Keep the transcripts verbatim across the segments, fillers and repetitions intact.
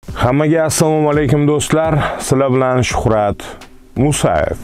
Hammaga assalomu alaykum do'stlar. Sizlar bilan Shuhrat Musayev.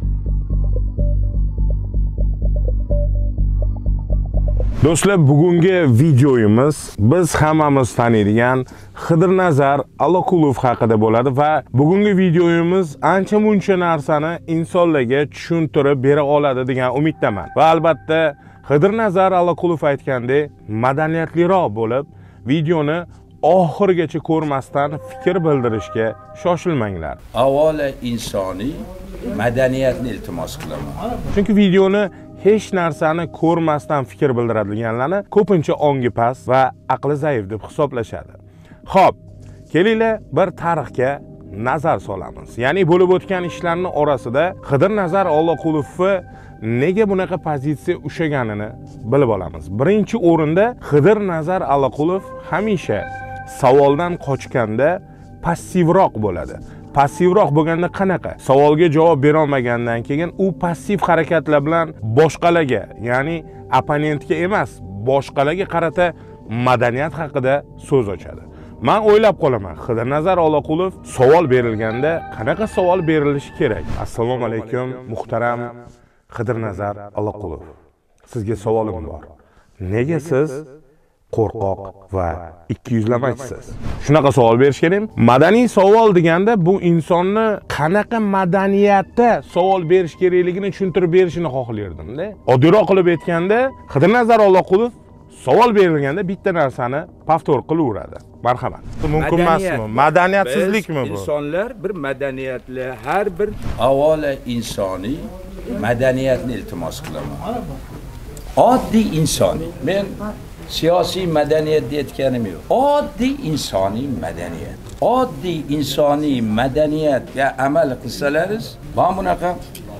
Do'stlar, bugungi videoyimiz biz hammamiz taniydigan Xidirnazar Alloqulov haqida bo'ladi va bugungi videoyimiz ancha muncha narsani insonlarga tushuntirib bera oladi degan umiddaman. Va albatta Xidirnazar Alloqulov aytgandek, madaniyatliroq bo'lib, videoni oxirigacha ko'rmasdan fikr bildirishga shoshilmanglar. Avvalo insoniy madaniyatni iltimos qilaman. Chunki videoni hech narsani ko'rmasdan fikr bildiradiganlarni ko'pincha ongi past va aqli zaif deb hisoblashadi. Xo'p, kelinglar bir tarixga nazar solamiz. Ya'ni bo'lib o'tgan ishlarning orasida Xidirnazar Alloqulovni nega bunaqa pozitsiya ushlaganini bilib olamiz. Birinchi o'rinda Xidirnazar Alloqulov hamisha savoldan qochganda passivroq bo'ladi. Passivroq bo'lganda qanaqa? Savolga javob bera olmagandan keyin u passiv harakatlar bilan boshqalarga, ya'ni opponentga emas, boshqalarga qarata madaniyat haqida so'z ochadi. Men o'ylab qolaman, Xidirnazar Alloqulov savol berilganda qanaqa savol berilishi kerak? Assalomu alaykum, muhtaram Xidirnazar Alloqulov. Sizga savolim bor. Nega siz qo'rqoq va ikkiyuzlamachisiz? Shunaqa savol berish kerak. Madaniy savol deganda bu insonni qanaqa madaniyatda savol berish kerakligini tushuntirib berishini xohlardim-da. Oddiyroq qilib aytganda, Xidirnazar Alloqulov savol berilganda bitta narsani повтор qilaveradi. Marhamat. Mumkin emasmi? Madaniyatsizlikmi bu? Insonlar bir madaniyatli, har bir avvalo insoniy madaniyatni iltimos qilaman. Oddiy insoniy. Men siyosiy madaniyat deyotganim yo'q. Oddiy insoniy madaniyat. Oddiy insoniy madaniyatga amal qilsalaringiz, mana bunaqa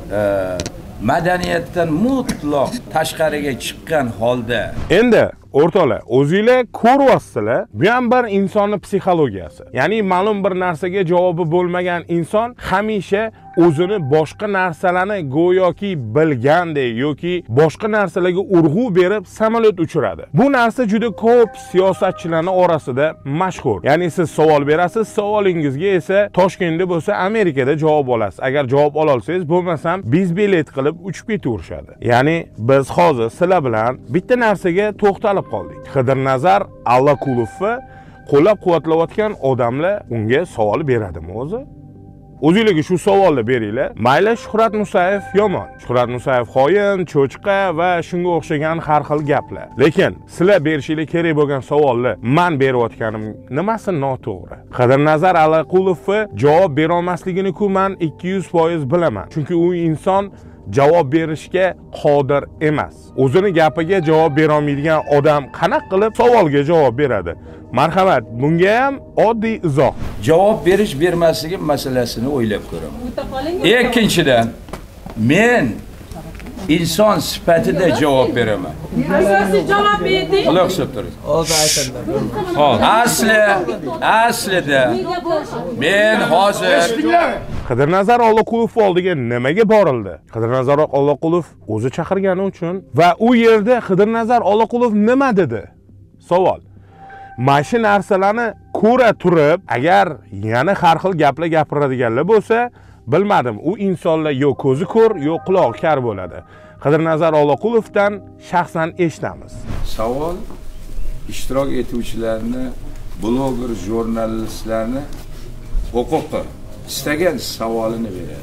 madaniyatdan mutlaq tashqariga chiqqan holda. Endi o'rtoqlar, o'zingizlar ko'ryapsizlar, bu ham bir insonning psixologiyasi. Ya'ni ma'lum bir narsaga javobi bo'lmagan inson hamisha o'zini boshqa narsalarni go'yoki bilgandek yoki boshqa narsalarga urg'u berib samolyot uchiradi. Bu narsa juda ko'p siyosatchilarning orasida mashhur. Ya'ni siz savol berasiz, savolingizga esa Toshkentda bo'lsa Amerikada javob olasiz. Agar javob ola olsangiz, bo'lmasam biz bilet qilib uchib ketaverishadi. Ya'ni biz hozir sizlar bilan bitta narsaga to'xtalib qoldik. Xidirnazar Alloqulovni qo'llab-quvvatlayotgan odamlar unga savol beradimi o'zi? O'zingizlarga shu savolni beringlar. Mayli Shuhrat Musayev yomon, Shuhrat Musayev xoin, cho'chqa va shunga o'xshagan har xil gaplar. Lekin sizlar berishinglar kerak bo'lgan savolni men berayotganim nimasi noto'g'ri? Xidirnazar Alloqulovni javob bera olmasligini-ku men ikki yuz foiz bilaman. Chunki u inson javob berishga qodir emas. O'zini gapiga javob bera olmaydigan odam qanaqa qilib savolga javob beradi? Marhamat, bunga ham oddiy izoh. Javob berish bermasligi masalasini o'ylab ko'raman. Ikkinchidan, men inson sifatida javob beraman. Asosiy javob berding. Quloq solib turing. Hozir aytaman. Hozir. Asli, aslida men hozir Xidirnazar Alloqulov oldiga nimaga borildi? Xidirnazar Alloqulov o'zi chaqirgani uchun va u yerda Xidirnazar Alloqulov nima dedi? Savol. Mana shu narsalarni ko'ra turib, agar yana har xil gaplar gapiradiganlar bo'lsa, bilmadim, u insonlar yo ko'zi ko'r, yo quloq kar bo'ladi. Xidirnazar Alloqulovdan shaxsan eshitamiz. Savol ishtirok etuvchilarni, bloger, jurnalistlarni huquqi. İstagan savolini beradi.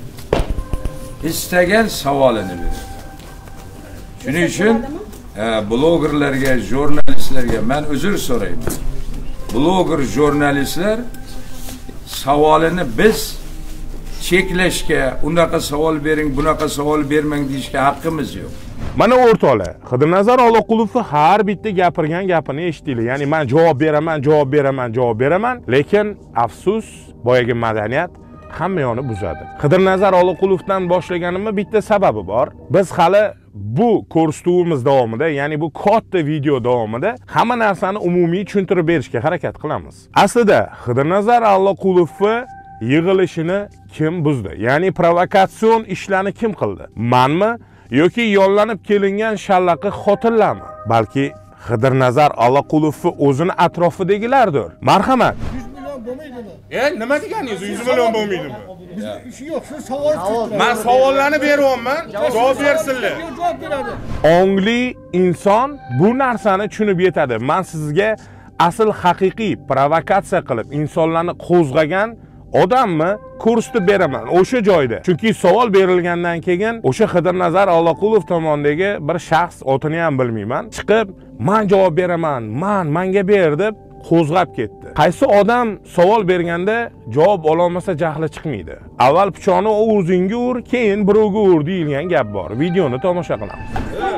İstagan savolini beradi. Shuning uchun blogerlarga, jurnalistlarga men uzr so'rayman. Bloger, jurnalistlar savolini biz cheklashga, unaqa savol bering, bunaqa savol bermang deyishga haqqimiz yo'q. Mana o'rtoqlar, Xidirnazar Alloqulovni har bitta gapirgan gapini eshitdinglar. Ya'ni men javob beraman, javob beraman, javob beraman, lekin afsus, boyagi madaniyat hamma yoni buzadi. Xidirnazar Alloqulovdan boshlaganimning bitta sababi bor. Biz hali bu ko'rsatuvimiz davomida, ya'ni bu katta video davomida hamma narsani umumiy tushuntirib berishga harakat qilamiz. Aslida Xidirnazar Alloqulovni yig'ilishini kim buzdi? Ya'ni provokatsion ishlarni kim qildi? Menmi yoki yollanib kelingan shallaqi xotinlarmi? Balki Xidirnazar Alloqulovni o'zini atrofidagilardir. Marhamat. bo'lmaydimi? E, nima deganingiz? yuz million bo'lmaydimi? Bizning ishi yo'q, siz savol berasiz. Men savollarni beryapman, javob bersinlar. Javob beradi. Ongli inson bu narsani tushunib yetadi. Men sizga asl haqiqiy provokatsiya qilib insonlarni qo'zg'agan odamni ko'rsatib beraman o'sha joyda. Chunki savol berilgandan keyin o'sha Xidirnazar Allaqulov tomondagi bir shaxs, otini ham bilmayman, chiqib men javob beraman, men menga ber deb qo'zg'ab ketdi. Qaysi odam savol berganda javob ola olmasa jahli chiqmaydi. Avval pichoqni o'zingga ur, keyin birovga ur deyilgan gap bor. Videoni tomosha qilamiz.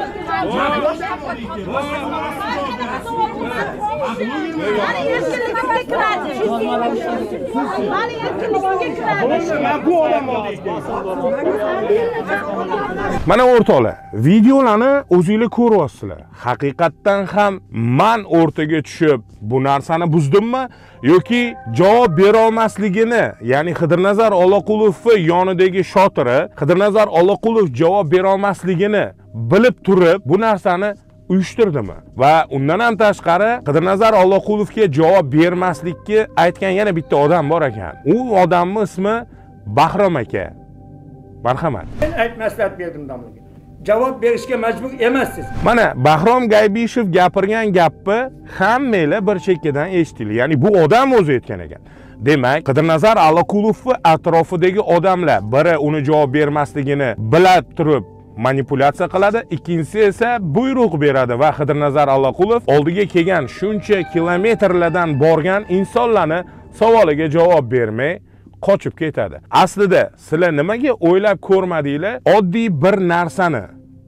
Mana o'rtoqlar, videolarni o'zingizlar ko'ryapsizlar. Haqiqatdan ham men o'rtaga tushib bu narsani buzdimmi yoki javob bera olmasligini, ya'ni Xidirnazar Allaqulovning yonidagi shotiri Xidirnazar Allaqulov javob bera olmasligini bilib turib bu narsani uyushtirdimi? Va undan ham tashqari Xidirnazar Allaqulovga javob bermaslikka aytgan yana bitta odam bor ekan. U odamning ismi Bahrom aka. Marhamat. Men aytmaslat berdim domlaga. Javob berishga majbur emassiz. Mana Bahrom Gaybishev gapirgan gapni hammanglar bir chekkadan eshitdinglar. Ya'ni bu odam o'zi aytgan ekan. Demak, Xidirnazar Allaqulovning atrofidagi odamlar biri uni javob bermasligini bilib turib manipulyatsiya qiladi, ikkinchisi esa buyruq beradi va Xidirnazar Allaqulov oldiga kelgan shuncha kilometrlardan borgan insonlarni savoliga javob bermay qochib ketadi. Aslida sizlar nimaga o'ylab ko'rmadinglar? Oddiy bir narsani.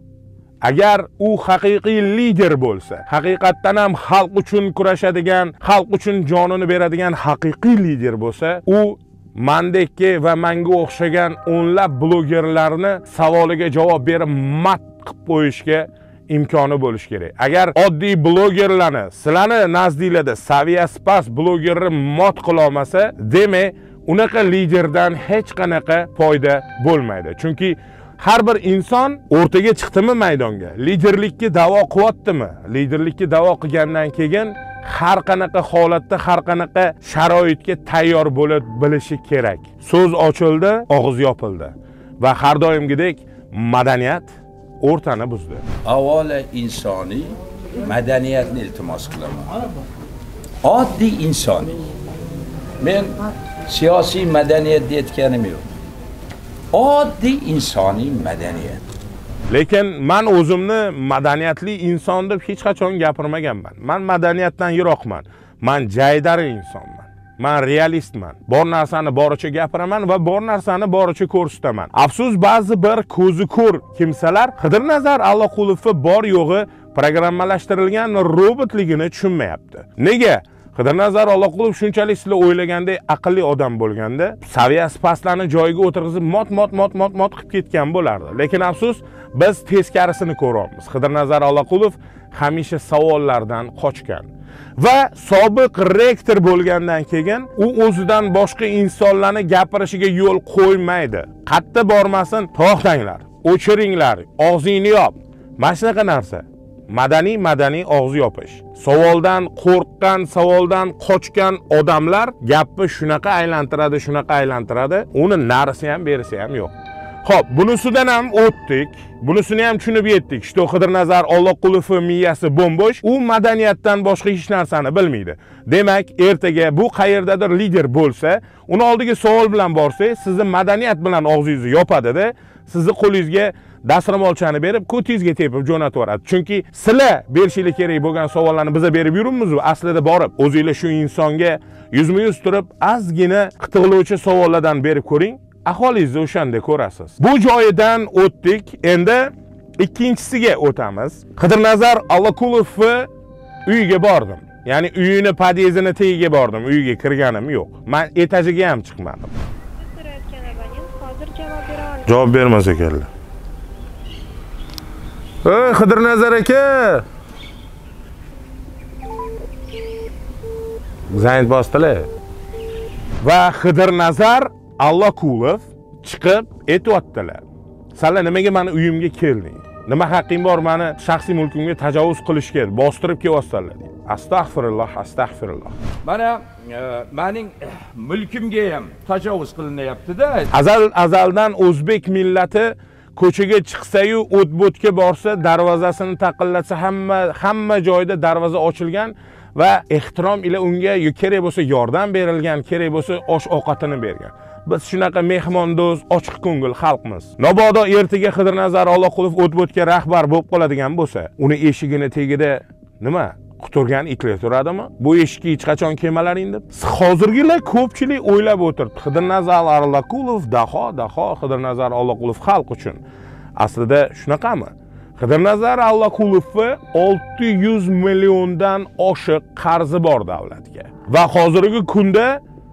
Agar u haqiqiy lider bo'lsa, haqiqatdan ham xalq uchun kurashadigan, xalq uchun jonini beradigan haqiqiy lider bo'lsa, u mandekki va menga o'xshagan o'nlab blogerlarni savoliga javob berib mat qilib qo'yishga imkoni bo'lish kerak. Agar oddiy blogerlarni sizlarni nazdingizda saviyasi past blogerni mot qila olmasa, demak, unaqa liderdan hech qanaqa foyda bo'lmaydi. Chunki har bir inson o'rtaga chiqdimi maydonga, liderlikka da'vo qilyaptimi? Liderlikka da'vo qilgandan keyin har qanaqa holatda, har qanaqa sharoitga tayyor bo'lib bilishi kerak. So'z ochildi, og'iz yopildi va har doimgidek madaniyat o'rtani buzdi. Avvalo insoniy madaniyatni iltimos qilaman. Oddiy insoniy. Men siyosiy madaniyat deyotganim yo'q. Oddiy insoniy madaniyat. Lekin men o'zimni madaniyatli inson deb hech qachon gapirmaganman. Men madaniyatdan yiroqman. Men jaydari insonman. Men realistman. Bor narsani boricha gapiraman va bor narsani boricha ko'rsataman. Afsus, ba'zi bir ko'zi ko'r kimsalar Xidirnazar Allaqulovni bor yo'g'i programmalashtirilgan robotligini tushunmayapti. Nega? Xidirnazar Allaqulov shunchalik sizlar o'ylagandek aqlli odam bo'lganda, saviyasi pastlarni joyiga o'tirg'izib mot-mot mot-mot mot qilib ketgan bo'lardi. Lekin afsus, biz teskarisini ko'ryapmiz. Xidirnazar Allaqulov hamisha savollardan qochgan va sobiq rektor bo'lgandan keyin u o'zidan boshqa insonlarni gapirishiga yo'l qo'ymaydi. Qatta bormasin, to'xtanglar, o'chiringlar, og'zingni yop. Mana shunaqa narsa. Madaniy madaniy og'iz yopish. Savoldan qo'rqqan, savoldan qochgan odamlar gapni shunaqa aylantiradi, shunaqa aylantiradi, uni narisi ham berisi ham yo'q. Xo'p, bunisidan ham o'tdik. Bunisini ham tushunib yetdik. Shto Xidirnazar Allaqulovning miyasi bo'mbo'sh, u madaniyatdan boshqa hech narsani bilmaydi. Demak, ertaga bu qayerdadir lider bo'lsa, uni oldiga savol bilan borsangiz, sizni madaniyat bilan og'zingizni yopadi-da, sizni qo'lingizga dastro'molchani berib, ko'tingizga tepib jo'natib yuboradi. Chunki sizlar berishingiz kerak bo'lgan savollarni biza berib yuribmiz, aslida borib o'zingizlar shu insonga yuzma-yuz turib, ozgina qitiqlovchi savollardan berib ko'ring, aholingizni o'shanda ko'rasiz. Bu joyidan o'tdik. Endi ikkinchisiga o'tamiz. Xidirnazar Allaqulovning uyiga bordim. Ya'ni uyini, podyezdini tagiga bordim. Uyiga kirganim yo'q. Men etajiga ham chiqmadim. Hozir javob bera olmayman. Javob bermas ekanlar. Ey Xidirnazar aka. Zayn bosdilar. Va Xidirnazar Allaqulov chiqib aytibdilar. Sizlar nimaga meni uyimga kelding? Nima haqqing bor meni shaxsiy mulkimga tajovuz qilishga, bostirib kelyapsizlar dedi. Astagfirullah, astagfirullah. Mana mening mulkimga ham tajovuz qilinyapti-da. Azal azaldan o'zbek millati ko'chaga chiqsa-yu, o't-bo'tga borsa, darvozasini taqillatsa, hamma hamma joyda darvoza ochilgan va ehtirom ila unga kerak bo'lsa yordam berilgan, kerak bo'lsa osh-ovqatini bergan. Biz shunaqa mehmondo'st, ochiq ko'ngil xalqmiz. Mabodo ertaga Xidirnazar Alloqulov o't-bo'tga rahbar bo'lib qoladigan bo'lsa, uni eshigini tagida nima quturgan itlar turadimi? Bu eshikka hech qachon kelmalaring deb. Hozirgilar ko'pchilik o'ylab o'tiribdi. Xidirnazar Alloqulov, Daho, Daho, Xidirnazar Alloqulov xalq uchun. Aslida shunaqami? Xidirnazar Alloqulovga olti yuz milliondan oshiq qarzi bor davlatga. Va hozirgi kunda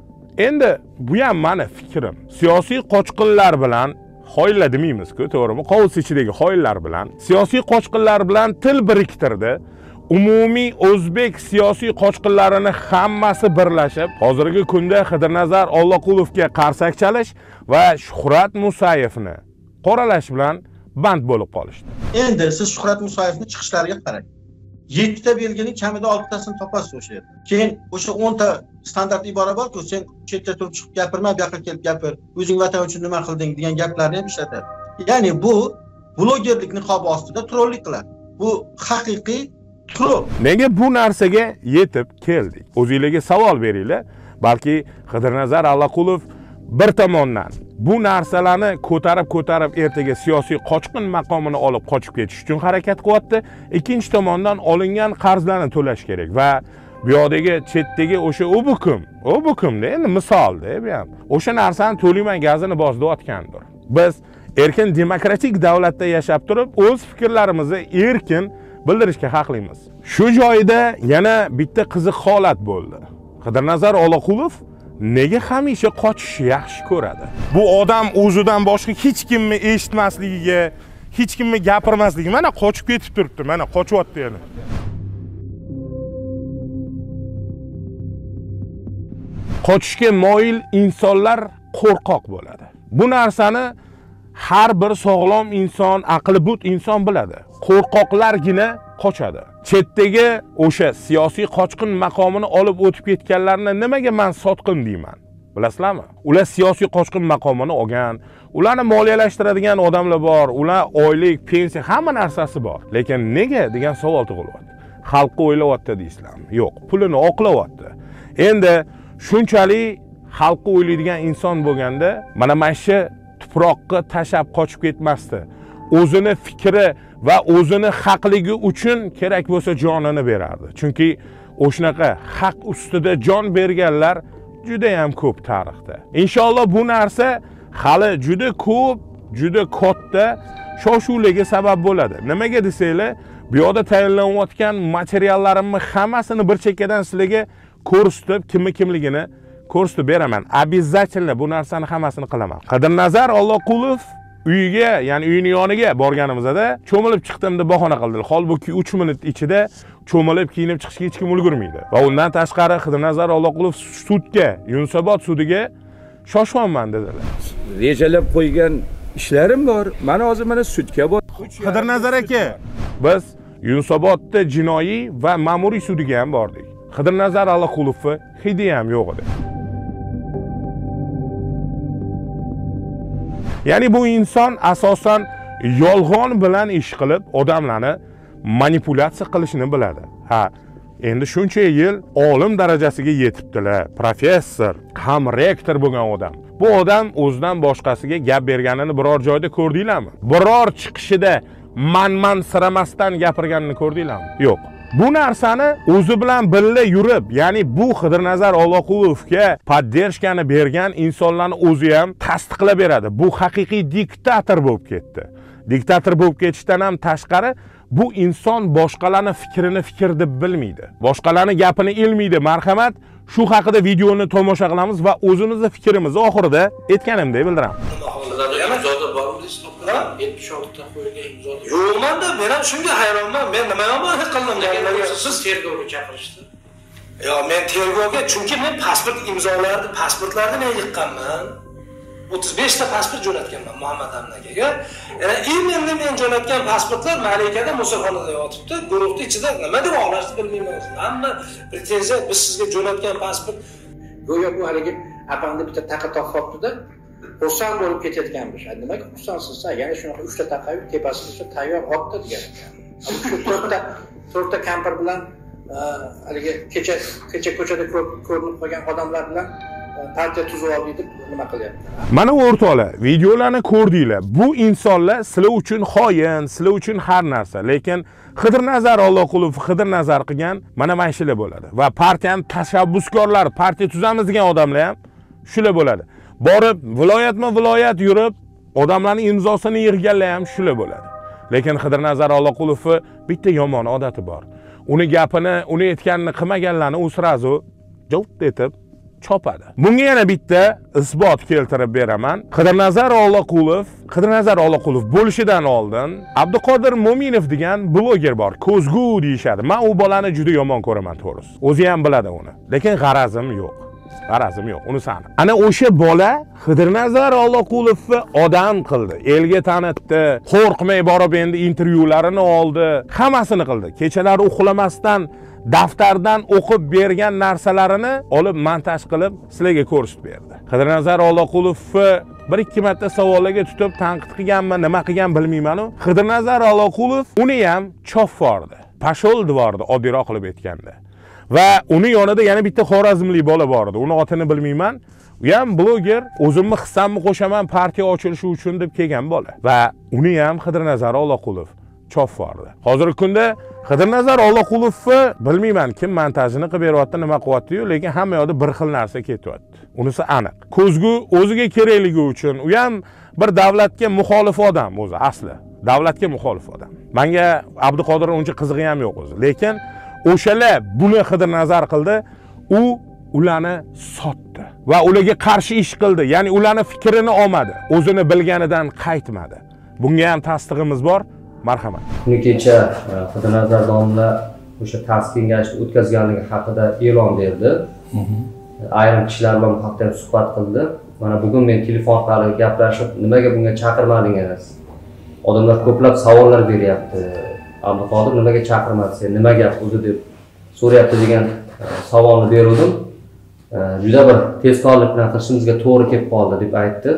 endi bu ham meni fikrim. Siyosiy qochqinlar bilan xoyilla demaymiz-ku, to'g'rimi? Qovus ichidagi xoyillar bilan, siyosiy qochqinlar bilan til biriktirdi. Umumiy o'zbek siyosiy qochqinlarini hammasi birlashib, hozirgi kunda Xidirnazar Alloqulovga qarsak chalish va Shuhrat Musayevni qoralash bilan band bo'lib qolishdi. Endi siz Shuhrat Musayevni chiqishlariga qarang. yetti ta belgini kamida olti tasini topasiz o'sha yerda. Keyin o'sha o'n ta standart ibora bor-ku, sen chetda turib chiqib gapirma, bu yoqqa kelib gapir, o'zing vatan uchun nima qilding degan gaplarni ham ishlatadi. Ya'ni bu blogerlik niqobi ostida trollik qiladi. Bu haqiqiy troll. Nega bu narsaga yetib keldik? O'zingizga savol beringlar. Balki Xidirnazar Alloqulov bir tomondan bu narsalarni ko'tarib ko'tarib ertaga siyosiy qochqin maqomini olib qochib ketish uchun harakat qilyapti. Ikkinchi tomondan olingan qarzlarni to'lash kerak va bu yoqdagi chetdagi o'sha obukum, obukumda endi misolda bu ham o'sha narsani to'layman gazini bozdayotgandir. Biz erkin demokratik davlatda yashab turib, o'z fikrlarimizni erkin bildirishga haqlimiz. Shu joyda yana bitta qiziq holat bo'ldi. Xidirnazar Alloqulov nega hamisha qochishni yaxshi ko'radi? Bu odam o'zidan boshqa hech kimni eshitmasligiga, hech kimni gapirmasligiga mana qochib ketib turibdi, mana qochyapti yana. Qochishga moyil insonlar qo'rqoq bo'ladi. Bu narsani har bir sog'lom inson, aqli but inson biladi. Qo'rqoqlargina qochadi. Chetdagi o'sha siyosiy qochqin maqomini olib o'tib ketganlarni nimaga men sotqin deyman? Bilasizlarmi? Ular siyosiy qochqin maqomini olgan, ularni moliyalashtiradigan odamlar bor, ular oylik, pensiya, hamma narsasi bor. Lekin nega degan savol tug'ilyapti. Xalqqa o'ylayapti deysizlarmi? Yo'q, pulini oqlayapti. Endi shunchalik xalqqa o'ylaydigan inson bo'lganda, mana mana shu tuproqqa tashab qochib ketmasdi. O'zini fikri va o'zini haqligi uchun kerak bo'lsa jonini berardi. Chunki o'shnaqa haq ustida jon berganlar juda ham ko'p tarixda. Inshaalloh bu narsa hali juda ko'p, juda katta shov-shuvlarga sabab bo'ladi. Nimaga desanglar, bu yoqda tayyorlanayotgan materiallarimni hammasini bir chekkadan sizlarga ko'rsatib, kimni kimligini ko'rsatib beraman. Обязательно bu narsani hammasini qilaman. Xidirnazar Alloqulov uyiga, ya'ni uyining yoniga borganimizda cho'milib chiqdim deb bahona qildilar. Holbuki uch minut ichida cho'milib kiyinib chiqishga hech kim ulgurmaydi. Va undan tashqari Xidirnazar Alloqulov sudga, Yunusobod sudiga shoshyapman dedilar. Rejalab qo'ygan ishlarim bor. Mana hozir mana sudga bor. Xidirnazar aka, biz Yunusobodda jinoiy va ma'muriy sudiga ham bordik. Xidirnazar Alloqulovni hidi ham yo'q edi. Ya'ni bu inson asosan yolg'on bilan ish qilib, odamlarni manipulyatsiya qilishni biladi. Ha, endi shuncha yil olim darajasiga yetibdilar, professor, ham rektor bo'lgan odam. Bu odam o'zidan boshqasiga gap berganini biror joyda ko'rdinglarmi? Biror chiqishida man-man siramasdan gapirganini ko'rdinglarmi? Yo'q. Bu narsani o'zi bilan birga yurib, ya'ni bu Xidirnazar Alloqulovga poddershkani bergan insonlarni o'zi ham tasdiqlab beradi. Bu haqiqiy diktator bo'lib ketdi. Diktator bo'lib ketishdan ham tashqari, bu inson boshqalarning fikrini fikr deb bilmaydi. Boshqalarning gapini ilmaydi. Marhamat, shu haqida videoni tomosha qilamiz va o'zimizning fikrimizni oxirida aytganimdek bildiraman. imzoda bormi deysiz? yetmish olti ta qo'yilgan imzoda. Yo'qmanda, men ham shunga hayronman. Men nima yomon qildim? Siz tergovga chaqirishdi. Yo, men tergovga, chunki men pasport imzolarni, pasportlarni men yiqqanman. o'ttiz besh ta pasport jo'natganman Muhammad Amnagaga. Yana endi men jo'natgan pasportlar Malikada musulxonada yotibdi. Guruhning ichida nima deb olishni bilmayman. Hamma pretenziya, biz sizga jo'natgan pasport Go'yo bu haligi apangni bitta taqa taqib qolibdi-da, xursand bo'lib ketayotganmish. Nimaga xursandsiz? Yana shunaqa uchta taqayu tepasida tayyor otdi degan. Shu to'rtta to'rtta kampir bilan haligi kecha kecha ko'chada ko'rinib qolgan odamlar bilan partiya tuzib oldik deb nima qilyapti. Mana o'rtoqlar, videolarni ko'rdinglar. Bu insonlar sizlar uchun xoin, sizlar uchun har narsa, lekin Xidirnazar Alloqulov Xidirnazar qilgan mana mana shular bo'ladi. Va partiyaning tashabbuskorlar, partiya tuzamiz degan odamlar ham shular bo'ladi. Borib viloyatma-viloyat yurib, odamlarning imzosini yig'ganlar ham shular bo'ladi. Lekin Xidirnazar Alloqulovni bitta yomon odati bor. Uni gapini, uni aytganini qilmaganlarni u sirazu jovt etib chopadi. Bunga yana bitta isbot keltirib beraman. Xidirnazar Alloqulov, Xidirnazar Alloqulov bo'lishidan oldin Abduqodir Mo'minov degan bloger bor. Ko'zgu deyshadi. Men u bolani juda yomon ko'raman, to'g'risi. O'zi ham biladi uni. Lekin g'arazim yo'q. G'arazim yo'q, uni sani. Ana o'sha bola Xidirnazar Alloqulovni odam qildi, elga tanitdi, qo'rqmay borib endi intervyularini oldi, hammasini qildi. Kechalari uxlamasdan daftardan o'qib bergan narsalarini olib montaj qilib sizlarga ko'rsatib berdi. Xidirnazar Alloqulovni bir ikki marta savollarga tutib tanqid qilganmi, nima qilgan bilmayman-u. Xidirnazar Alloqulov uni ham choffordi. Pashol divordi, oddiyroq qilib aytganda. Va uni yonida yana bitta xorazmlik bola bor edi. Uni otini bilmayman. U ham bloger, o'zimni hissamni qo'shaman partiya ochilishi uchun deb kelgan bola. Va uni ham Xidirnazar Alloqulov choffordi. Hozirgi kunda Xidirnazar Alloqulovni bilmayman kim montajini qilib beryapti, nima qilyapti-yu, lekin hamma yoqda bir xil narsa ketyapti. Unisi aniq. Ko'zgu o'ziga kerakligi uchun, u ham bir davlatga muxolif odam o'zi asli. Davlatga muxolif odam. Menga Abduqodir uncha qizig'i ham yo'q o'zi. Lekin o'shalar buni Xidirnazar qildi, u ularni sotdi va ularga qarshi ish qildi. Ya'ni ularni fikrini olmadi, o'zini bilganidan qaytmadi. Bunga ham tasdig'imiz bor. Marhamat. Kuni kecha Xidirnazar domla o'sha ta'sis kengashini o'tkazganligi haqida e'lon berdi. Ayrim kishilar bilan bu haqda suhbat qildi. Mana bugun men telefon orqali gaplashib, nimaga bunga chaqirmadingiz? Odamlar ko'plab savollar beryapti. Abduqodir nimaga chaqirmadi, sen nima gap o'zi deb so'rayapti degan savolni berdim. Juda bir tezkorlik bilan qilishimizga to'g'ri kelib qoldi deb aytdi.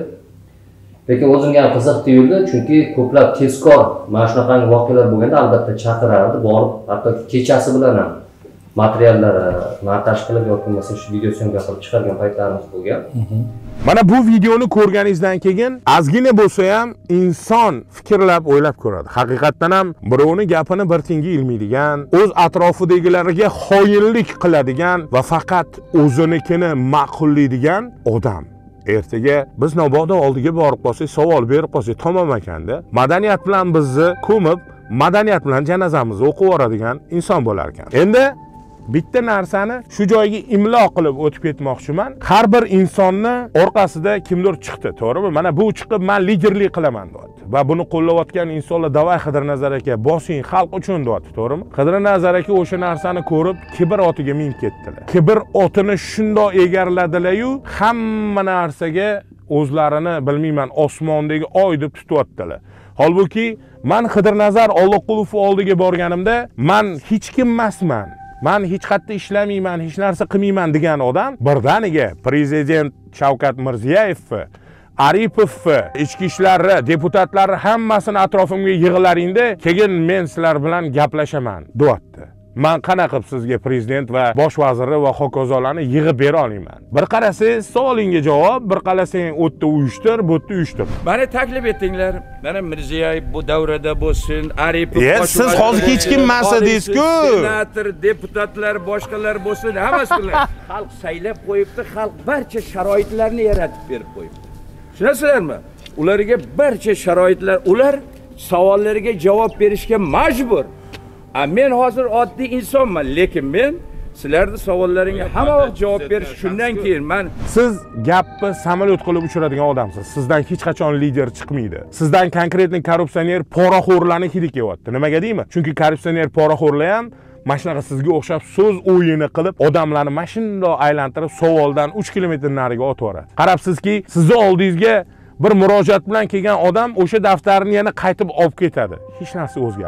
Lekin o'zimga ham qiziq tuyuldi, chunki ko'plab tezkor mana shunaqangi voqealar bo'lganda albatta chaqirardi, borib hatto kechasi bilan ham materiallari montaj qilib yoki bo'lmasa shu video syomka qilib chiqargan paytlarimiz bo'lgan. Mana bu videoni ko'rganingizdan keyin ozgina bo'lsa ham inson fikrlab o'ylab ko'radi. Haqiqatdan ham birovni gapini bir tinga ilmaydigan, o'z atrofidagilariga xoinlik qiladigan va faqat o'zinikini ma'qullaydigan odam. Ertaga biz mabodo oldiga borib qolsak, savol berib qolsak, tamom ekanda, madaniyat bilan bizni ko'mib, madaniyat bilan janozamizni o'qib yoradigan inson bo'lar ekan. Endi bitta narsani shu joyga imlo qilib o'tib ketmoqchiman. Har bir insonni orqasida kimdir chiqdi, to'g'rimi? Mana bu chiqib men liderlik qilaman deyapti. Va buni qo'llayotgan insonlar davay Xidirnazar aka, bosing xalq uchun deyapti, to'g'rimi? Xidirnazar aka o'sha narsani ko'rib, kibr otiga minib ketdilar. Kibr otini shundoq egarladilar-yu, hamma narsaga o'zlarini bilmayman osmondagi oy deb tutyaptilar. Holbuki men Xidirnazar Alloqulov oldiga borganimda, men hech kim emasman. Men hech qayerda ishlamayman, hech narsa qilmayman degan odam birdaniga prezident Shavkat Mirziyoyevni, Aripovni, ichki ishlar deputatlari hammasini atrofimga yig'laringda, keyin men sizlar bilan gaplashaman, deyapti. Men qanaqa qilib sizga prezident va bosh vaziri va hokazolarni yig'ib bera olmayman. Bir qarasangiz savolingga javob, bir qarasang o'tda uyushtir, bu yerda uyushtir. Meni taklif etdinglar. Mana Mirziyoyev bu davrada bo'lsin, Aripov bosh siz hozir hech kim emas edingiz-ku. Senator, deputatlar, boshqalar bo'lsin, hammasini xalq saylab qo'yibdi, xalq barcha sharoitlarni yaratib berib qo'yibdi. Tushunasizlarmi? Ularga barcha sharoitlar, ular savollariga javob berishga majbur. A men hozir oddiy insonman, lekin men sizlarning savollaringga hamma vaqt javob berish. Shundan keyin men siz gapni samolyot qilib uchiradigan odamsiz. Sizdan hech qachon lider chiqmaydi. Sizdan konkretni korrupsioner, poraxo'rlarni hidi kelyapti. Nimaga deymi? Chunki korrupsioner, poraxo'rlar ham mana shunaqa sizga o'xshab so'z o'yini qilib, odamlarni mana shunday aylantirib, savoldan uch kilometr nariga otib yuboradi. Qarabsizki, sizni oldingizga bir murojaat bilan kelgan odam o'sha daftarni yana qaytib olib ketadi. Hech narsa o'zgarmaydi.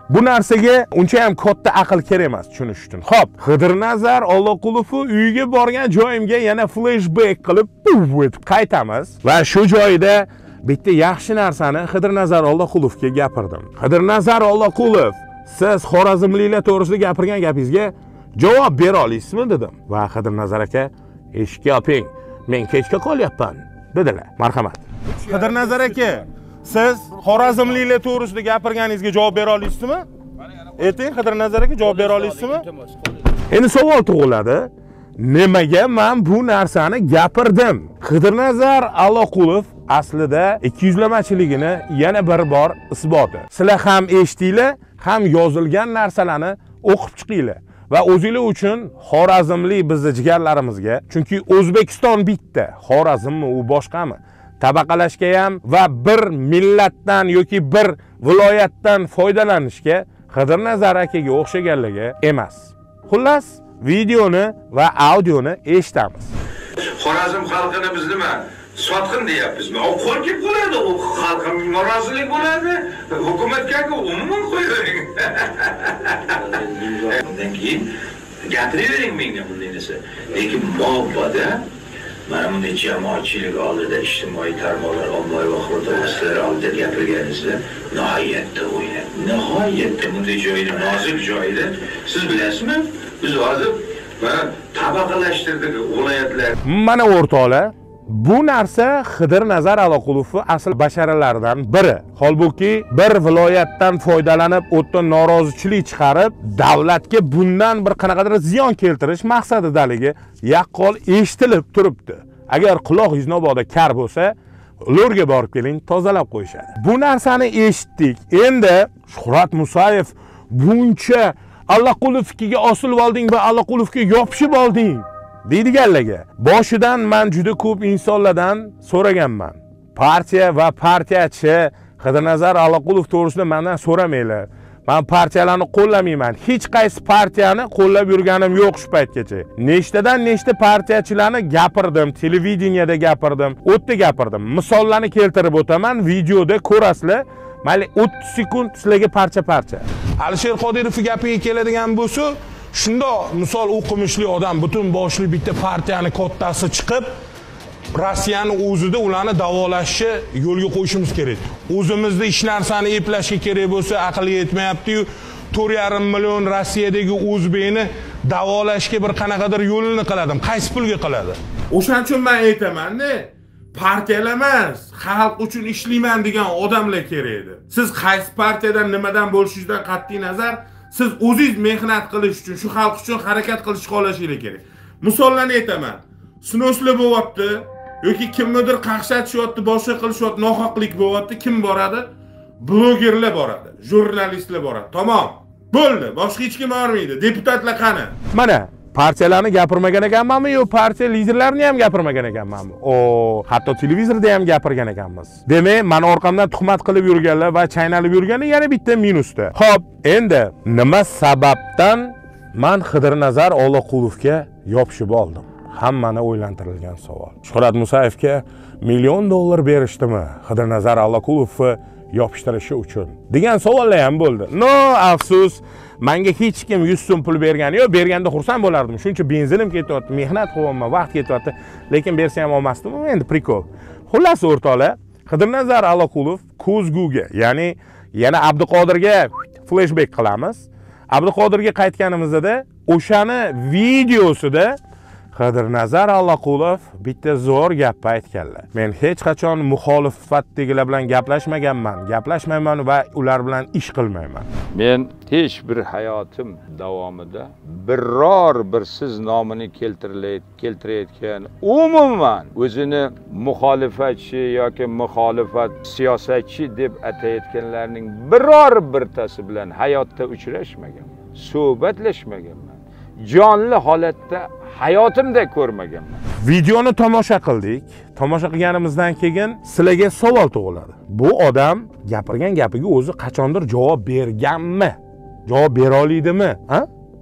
Bu narsaga uncha ham katta aql kerak emas tushunish uchun. Xo'p, Xidirnazar Alloqulovni uyiga borgan joyimga yana flashback qilib etib qaytamiz va shu joyda bitta yaxshi narsani Xidirnazar Alloqulovga gapirdim. Xidirnazar Alloqulov, siz xorazmliklar to'g'risida gapirgan gapingizga javob bera olasizmi dedim. Va Xidirnazar aka, eshikka yoping, men kechga qolyapman dedilar. Marhamat. Xidirnazar aka, siz xorazmliklar to'g'risida gapirganingizga javob bera olasizmi? Ayting, Xidirnazar aka, javob bera olasizmi? Endi savol tug'iladi. Nimaga men bu narsani gapirdim? Xidirnazar Alloqulov aslida ikkiyuzlamachiligini yana bir bor isboti. Sizlar ham eshitdinglar, ham yozilgan narsalarni o'qib chiqinglar va o'zinglar uchun xorazmlik bizning jigarlarimizga, chunki O'zbekiston bitta, Xorazmmi u boshqami? Tabaqalashga ham va bir millatdan yoki bir viloyatdan foydalanishga Xidirnazar akaga o'xshaganligi emas. Xullas, videoni va audioni eshitamiz. Xorazm xalqini biz nima sotqin deyapmizmi? O qo'l kelib qoladi, u xalqim norozilik bo'ladi, hukumatga umuman qo'yavering. Undan keyin gapiravering menga bunday narsa. Lekin muobbada mana bunday jamoatchilik oldida, ijtimoiy tarmoqlar, ommaviy axborot vositalari oldida gapirganingizda nihoyatda o'ynab, nihoyatda bunday joyda, nozik joyda siz bilasizmi? Biz hozir mana tabaqalashtirdik viloyatlar. Mana o'rtoqlar, bu narsa Xidirnazar Alloqulovning asl basharalaridan biri. Holbuki bir viloyatdan foydalanib, o'tda norozichilik chiqarib, davlatga bundan bir qanaqadir ziyon keltirish maqsadidaligi yaqqol eshitilib turibdi. Agar quloqingiz nobog'da kar bo'lsa, lo'rga borib keling, tozalab qo'yishadi. Bu narsani eshitdik. Endi Shuhrat Musayev buncha Alloqulovga osilib olding va Alloqulovga yopishib olding deydiganlarga boshidan men juda ko'p insonlardan so'raganman. Partiya va partiyachi Xidirnazar Alloqulov to'g'risida mendan so'ramanglar. Men partiyalarni qo'llamayman. Hech qaysi partiyani qo'llab yurganim yo'q shu paytgacha. Nechtadan nechta partiyachilarni gapirdim, televideniyada gapirdim, o'tda gapirdim. Misollarni keltirib o'taman, videoda ko'rasizlar. Mayli o'ttiz sekund sizlarga parcha-parcha. Alisher Qodirovning gapiga keladigan bo'lsa, shunda misol o'qimishli odam butun boshli bitta partiyani kattasi chiqib, Rossiyani o'zida ularni davolashi yo'lga qo'yishimiz kerak. O'zimizda ish narsani eplashga kerak bo'lsa, aqlga yetmayapti-yu, to'rt yarim million Rossiyadagi o'zbekni davolashga bir qanaqadir yo'lini qiladim. Qaysi pulga qiladi? O'shaning uchun men aytaman-da, partiyalar emas, xalq uchun ishlayman degan odamlar kerak edi. Siz qaysi partiyadan, nimadan bo'lishingizdan qat'iy nazar, siz o'zingiz mehnat qilish uchun, shu xalq uchun harakat qilishga qolishingiz kerak. Misollarni aytaman. Sinoslar bo'lyapti yoki kimnidir qaqshatishyapti, boshqa qilishyapti, nohaqlik bo'lyapti, kim boradi? Blogerlar boradi, jurnalistlar boradi. Tamom. Bo'ldi, boshqa hech kim bormaydi. Deputatlar qani? Mana partiyalarni gapirmagan ekanmanmi yo partiya liderlarini ham gapirmagan ekanmanmi? O, hatto televizorda ham gapirgan ekanmiz. Demak, meni orqamdan tuhmat qilib yurganlar va chaynalib yurganlar yana bitta minusda. Xo'p, endi nima sababdan men Xidirnazar Alloqulovga yopishib oldim? Hammani o'ylantirilgan savol. Shuhrat Musayevga million dollar berishdimi Xidirnazar Alloqulovni yopishtirishi uchun degan savollar ham bo'ldi. No, afsus, menga hech kim yuz so'm pul bergani yo'q. Berganda xursand bo'lardim. Shuncha benzinim ketyapti, mehnat qilyapman, vaqt ketyapti. Lekin bersa ham olmasdim. Endi prikol. Xullas o'rtoqlar, Xidirnazar Alloqulov ko'zguga, ya'ni yana Abduqodirga flashback qilamiz. Abduqodirga qaytganimizda o'shani videosida Xidirnazar Alloqulov bitta zo'r gap aytganlar. Men hech qachon muxolifatdagilar bilan gaplashmaganman, gaplashmayman va ular bilan ish qilmayman. Men hech bir hayotim davomida biror bir siz nomini keltirayotgan umuman o'zini muxolifatchi yoki muxolifat siyosatchi deb atayotganlarning biror birtasi bilan hayotda uchrashmaganman, suhbatlashmaganman. Jonli holatda hayotimda ko'rmaganman. Videoni tomosha qildik. Tomosha qilganimizdan keyin sizlarga savol tug'iladi. Bu odam gapirgan gapiga o'zi qachondir javob berganmi? Javob bera oladimi? Ha?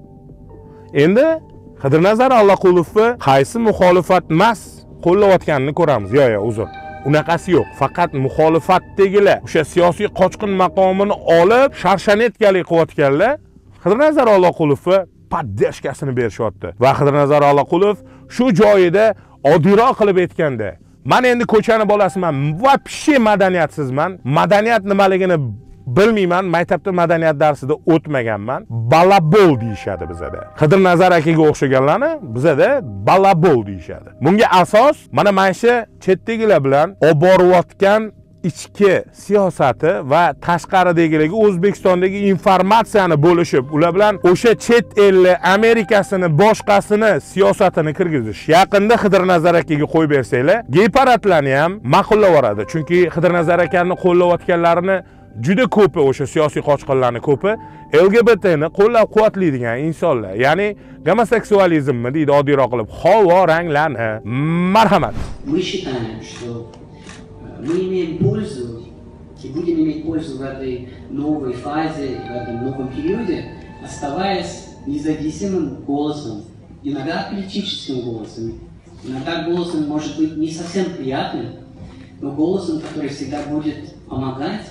Endi Xidirnazar Alloqulovni qaysi muxolifat emas qo'llayotganini ko'ramiz. Yo, yo, uzr. unaqasi yo'q. Faqat muxolifatdagilar o'sha siyosiy qochqin maqomini olib sharshanetkalik qilayotganlar Xidirnazar Alloqulovga poddershkasini berishyapti. Va Xidirnazar Alloqulov shu joyida oddiyroq qilib aytganda, men endi ko'chani bolasiman, vobshe madaniyatsizman. Madaniyat nimaligini bilmayman, maktabda madaniyat darsida o'tmaganman. Balabol deyishadi bizada. Xidirnazar akaga o'xshaganlarni bizada balabol deyishadi. Bunga asos mana mana shu chetdagilar bilan olib borayotgan ichki siyosati va tashqaridagiligi O'zbekistondagi informatsiyani bo'lishib, ular bilan o'sha chet elli Amerikasini, boshqasini siyosatini kirgizish. Yaqinda Xidirnazar akaga qo'yib bersanglar, gey paradlarni ham ma'qullavoradi. Chunki Xidirnazar akani qo'llayotganlarini juda ko'pi, o'sha siyosiy qochqinlarning ko'pi L G B T'ni qo'llab-quvvatlaydigan insonlar. Ya'ni gomoseksualizmni deydi oddiyroq qilib, havo ranglarni. Marhamat. Мы считаем, что мы имеем пользу и будем иметь пользу в этой новой фазе, в этом новом периоде, оставаясь независимым голосом, иногда политическим голосом, иногда голосом может быть не совсем приятным, но голосом, который всегда будет помогать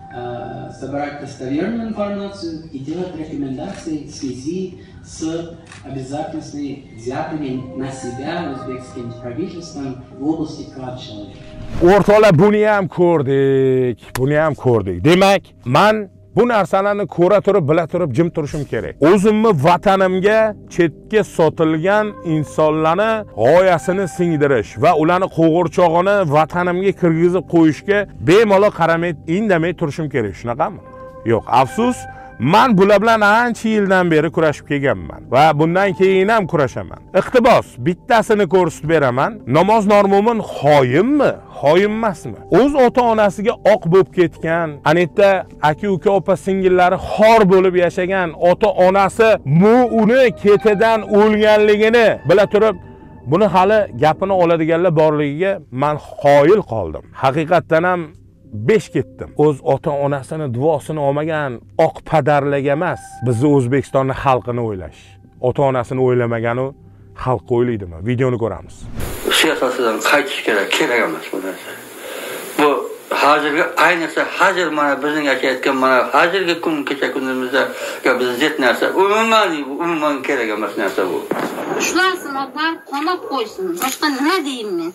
э, собрать достоверную информацию и делать рекомендации в связи с обязательностью, взятыми на себя узбекским правительством в области прав человека. O'rtoqlar, buni ham ko'rdik, buni ham ko'rdik. Demak, men bu narsalarni ko'ra turib, bila turib jim turishim kerak. O'zimni vatanimga chetga sotilgan insonlarni g'oyasini singdirish va ularni qo'g'irchog'ini vatanimga kirgizib qo'yishga bemalol qaramay, indamay turishim kerak. Shunaqami? Yo'q, afsus. Men bular bilan ancha yildan beri kurashib kelganman va bundan keyin ham kurashaman. Iqtibos bittasini ko'rsatib beraman. Namoz Normo'min xoyinmi, xoyin emasmi? O'z ota-onasiga oq bo'lib ketgan, anetda aka-uka, opa singillari xor bo'lib yashagan ota-onasi mu uni ketidan o'lganligini bila turib, buni hali gapini oladiganlar borligiga men qoyil qoldim. Haqiqatdan ham besh ketdim. O'z ota-onasini duosini olmagan oq padarlarga emas, bizni O'zbekistonning xalqini o'ylash. Ota-onasini o'ylamagani xalqqa o'ylaydimi? Videoni ko'ramiz. Siyosatdan qaytish kerak, kerak emas bu narsa. Bu hozirgi ayniqsa hozir mana bizning aytayotgan mana hozirgi kun kecha kunimizda biz zet narsa, umuman umuman kerak emas narsa bu. Ushlasin, opam qamab qo'ysin. Boshqa nima deyim men?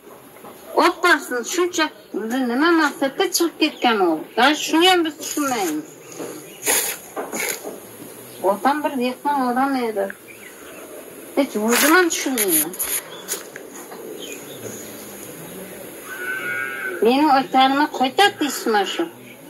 Oppasin, shuncha nima maqsadda chiqib ketgan u. Ben shuni ham biz tushunmaymiz. Otam bir dehqon odam edi. Hech o'zim ham tushunmayman. Meni aytganimni qaytaq deysizmi shu?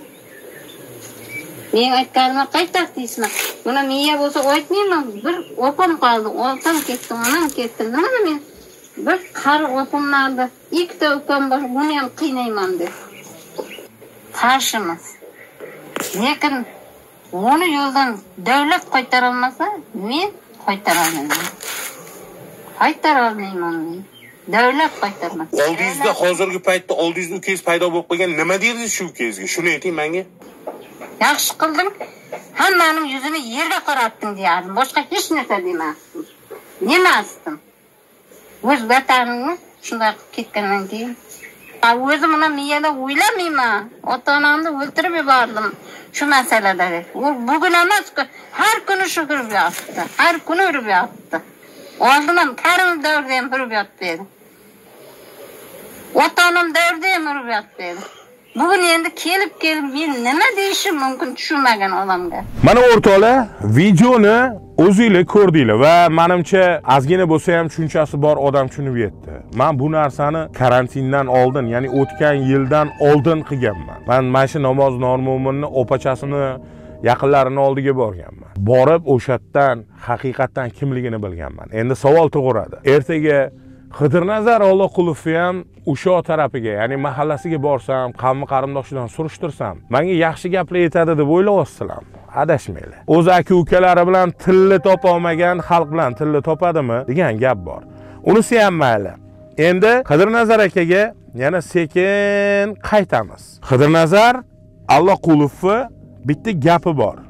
Meni aytganimni qaytaq deysizmi? Buni miya bo'lsa aytmayman. Bir opam qoldi, otam ketdi, onam ketdi. Nima men? Bir qari opamlardi, ikkita ukam bor, buni ham qiynayman deb. Qarshimiz. Lekin buni yo'ldan davlat qaytara olmasa, men qaytara olmayman. Qaytara olmayman men. Davlat qaytarmas. Oldingizda hozirgi paytda oldingizda ukangiz paydo bo'lib qolgan, nima deysiz shu ukangizga? Shuni ayting menga. Yaxshi qildim. Hammaning yuzini yerga qaratdim deyardim. Boshqa hech narsa demasdim. Demasdim. O'z vatanimni shunday qilib ketgandan keyin o'zim uni miyada o'ylamayman. Ota-onamni o'ltirib yubordim shu masalada. U bugun emas-ku, har kuni shu urib yotdi. Har kuni urib yotdi. Oldimdan karim davrda ham urib yotdi. Ota-onam davrda ham urib yotdi. Bugun endi kelib kelib men nima deyishim mumkin tushunmagan odamga. Mana o'rtoqlar, videoni o'zingizlar ko'rdinglar va menimcha ozgina bo'lsa ham tushunchasi bor odam tushunib yetdi. Men bu narsani karantindan oldin, ya'ni o'tgan yildan oldin qilganman. Men mana shu Namoz Normo'minni opachasini yaqinlarini oldiga borganman. Borib o'shatdan haqiqatan kimligini bilganman. Endi savol tug'iladi. Ertaga Xidirnazar Alloqulovni ham o'sha tarafiga, ya'ni mahallasiga borsam, qavmi qarindoshidan surishtirsam, menga yaxshi gaplar aytadi deb o'ylayapsizlar. Adashmanglar. O'z aka-ukalari bilan tilni topa olmagan xalq bilan tilni topadimi degan gap bor. Unisi ham mayli. Endi Xidirnazar akaga yana sekin qaytamiz. Xidirnazar Alloqulovni bitta gapi bor.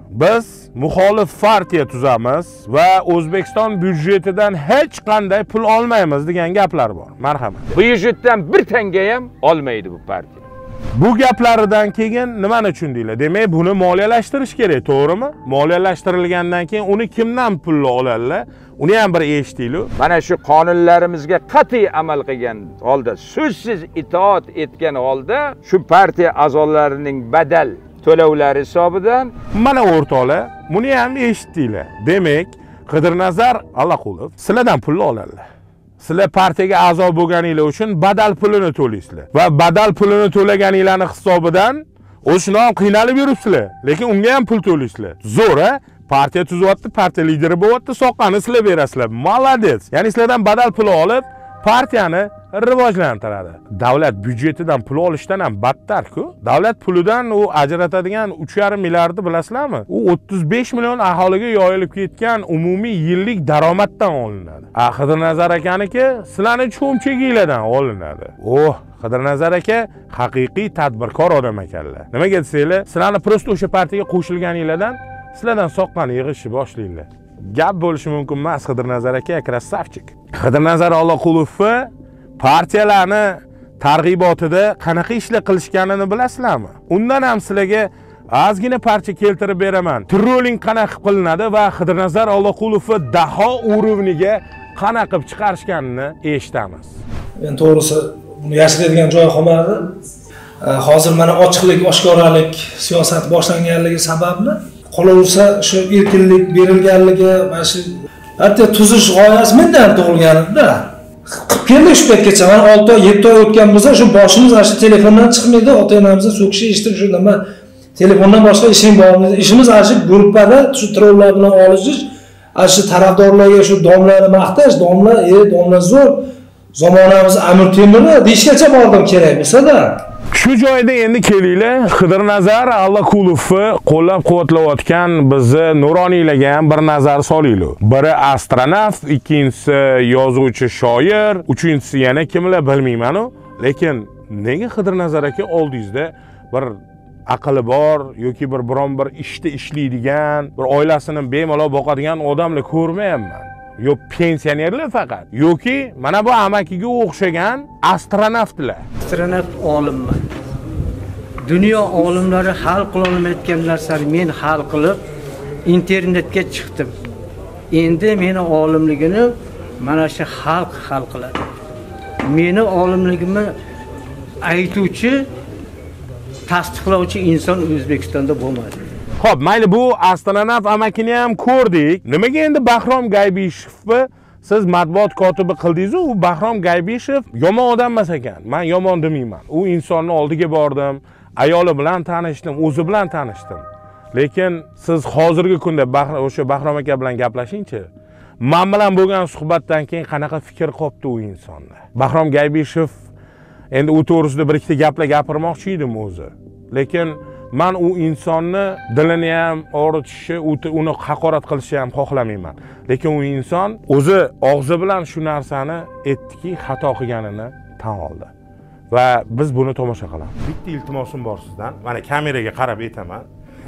Biz muxolif partiya tuzamiz va O'zbekiston byudjetidan hech qanday pul olmaymiz degan gaplar bor. Marhamat. Byudjetdan bir tanga ham olmaydi bu partiya. Bu gaplaridan keyin nimani tushundinglar? Demak, buni moliyalashtirish kerak, to'g'rimi? Moliyalashtirilgandan keyin uni kimdan pulni oladilar? Uni ham bir eshitdinglar. Mana shu qonunlarimizga qat'iy amal qilgan holda, so'zsiz itoat etgan holda shu partiya a'zolarining badal to'lovlari hisobidan mana o'rtoqlar, buni ham eshitdinglar. Demak, Qidirnazar Allaqulov sizlardan pulni oladilar. Sizlar partiyaga a'zo bo'lganinglar uchun badal pulini to'laysizlar va badal pulini to'laganinglarning hisobidan o'shundan qiynalib yuribsizlar, lekin unga ham pul to'laysizlar. Zo'ra, partiya tuzyapti, partiya lideri bo'lyapti, soqqani sizlar berasizlar. Молодец. Ya'ni sizlardan badal pul olib, partiyani rivojlantiradi. Davlat byudjetidan pul olishdan ham battar-ku. Davlat pulidan u ajratadigan uch yarim milliardni bilasizlarmi? U o'ttiz besh million aholiga yoyilib ketgan umumiy yillik daromaddan olinadi. A Qidirnazar akaniki sizlarning cho'mchaginglardan olinadi. Oh, Qidirnazar aka haqiqiy tadbirkor odam ekanlar. Nimaga desanglar, sizlarni prosta o'sha partiyaga qo'shilganinglardan sizlardan soqqani yig'ishni boshlaydilar. Gap bo'lishi mumkin emas. Qidirnazar aka krasavchik. Qidirnazar Alloqulovni partiyalarni targ'ibotida qanaqa ishlar qilishganini bilasizlarmi? Undan ham sizlarga ozgina parcha keltirib beraman. Trolling qanaqa qilinadi va Qidirnazar Alloqulovni daho o'rniga qanaqa qilib chiqarishganini eshitamiz. Men to'g'risi buni yashiradigan joyi qolmadi. Hozir mana ochiqlik, oshkoralik siyosat boshlanganligi sababli qolaversa shu erkinlik berilganligi, mana shu hatto tuzish g'oyasi mendan tug'ilgan edi-da. Keldi shu paytgacha, mana olti oy, yetti oy o'tgan bo'lsa, shu boshimiz ana shu telefondan chiqmaydi, ota-onamizni so'kishi eshitib shu nima telefondan boshqa ishing bormi? Ishimiz ana shu gruppada shu trollar bilan olishish, ana shu tarafdorlarga shu domlani maqtash, domla, ey domla zo'r, zamonamiz Amir Temurni deyishgacha bordim kerak bo'lsa-da. Shu joyda endi kelinglar, Qidirnazar Allaqulovni qo'llab-quvvatlayotgan bizni nuroniylarga ham bir nazar solaylik. Biri astronavt, ikkinchisi yozuvchi, shoir, uchinchisi yana kimlar bilmayman-u, lekin nega Qidirnazar aka oldingizda bir aqli bor yoki bir biron bir ishda ishlaydigan, bir oilasini bemalol boqadigan odamlar ko'rmayapman. Yo pensionerlar faqat yoki mana bu amakiga o'xshagan astronavtlar. Astronavt olimman. Dunyo olimlari hal qila olmayotgan narsani men hal qilib internetga chiqdim. Endi meni olimligimni mana shu xalq hal qiladi. Meni olimligimni aytuvchi, tasdiqlovchi inson O'zbekistonda bo'lmadi. Xo'p, mayli bu astronavt amakini ham ko'rdik. Nimaga endi Bahrom Gaybishevni siz matbuot kotibi qildingiz? U Bahrom Gaybishev yomon odam emas ekan. Men yomon demayman. U insonning oldiga bordim, ayoli bilan tanishdim, o'zi bilan tanishdim. Lekin siz hozirgi kunda o'sha Bahrom aka bilan gaplashingchi. Men bilan bo'lgan suhbatdan keyin qanaqa fikr qopti u insonda? Bahrom Gaybishev endi u to'g'risida bir ikkita gaplar gapirmoqchi edim o'zi. Lekin men u insonni dilini ham og'ritishni, uni haqorat qilishni ham xohlamayman. Lekin u inson o'zi og'zi bilan shu narsani aytdiki, xato qilganini tan oldi. Va biz buni tomosha qilamiz. Bitta iltimosim bor sizdan. Mana kameraga qarab aytaman.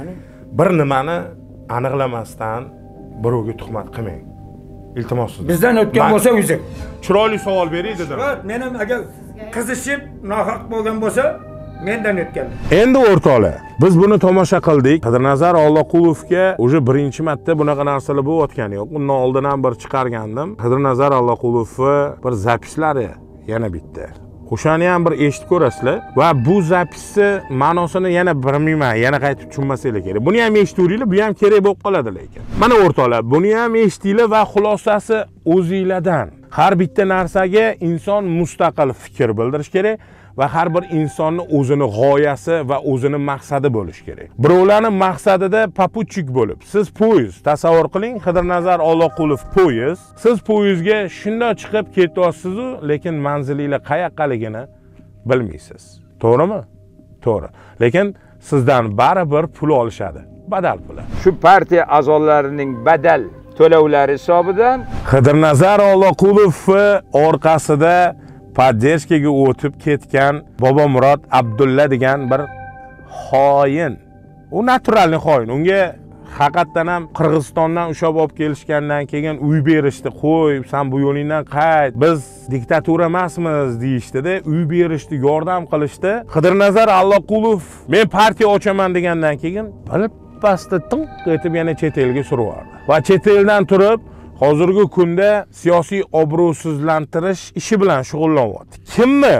Bir nimani aniqlamasdan birovga tuhmat qilmang. Iltimos sizdan. Bizdan o'tgan bo'lsa o'zi. Chiroyli savol beray dedim. Men ham agar qizishib nohaq bo'lgan bo'lsa, mendan o'tgan. Endi o'rtoqlar, biz buni tomosha qildik. Qidirnazar Allaqulovga o'sha birinchi marta bunaqa narsalar bo'layotgani yo'q. Undan oldin ham bir chiqargandim. Qidirnazar Allaqulovni bir zapislari yana bitta. O'shani ham bir eshitib ko'rasizlar va bu zapisni ma'nosini yana bilmayman, yana qaytib tushunmasanglar kerak. Buni ham eshituvinglar, bu ham kerak bo'lib qoladi lekin. Mana o'rtoqlar, buni ham eshitinglar va xulosasi o'zingizlardan. Har bitta narsaga inson mustaqil fikr bildirish kerak va har bir insonning o'zini g'oyasi va o'zini maqsadi bo'lishi kerak. Birovlarning maqsadida papuchik bo'lib, siz poyezd tasavvur qiling, Qidirnazar Allaqulov poyezd, siz poyezdga shunday chiqib ketyapsiz, lekin manzilingiz qayoqqaligini bilmaysiz. To'g'rimi? To'g'ri. Lekin sizdan baribir pul olishadi. Badal puli. Shu partiya a'zolarining badal to'lovlari hisobidan Qidirnazar Allaqulovni orqasida poddershkaga o'tib ketgan Bobomurod Abdulla degan bir xoin. U naturalni xoin. Unga haqiqatdan ham Qirg'izistondan ushlab olib kelishgandan keyin uy berishdi. Qo'y, sen bu yo'lingdan qayt. Biz diktatura emasmiz deyishdi-da, uy berishdi, yordam qilishdi. Qidirnazar Alloqulov men partiya ochaman degandan keyin bilib pastda tinq etib yana chet elga surib yubordi. Va chet eldan turib hozirgi kunda siyosiy obro'sizlantirish ishi bilan shug'ullanyapti. Kimni?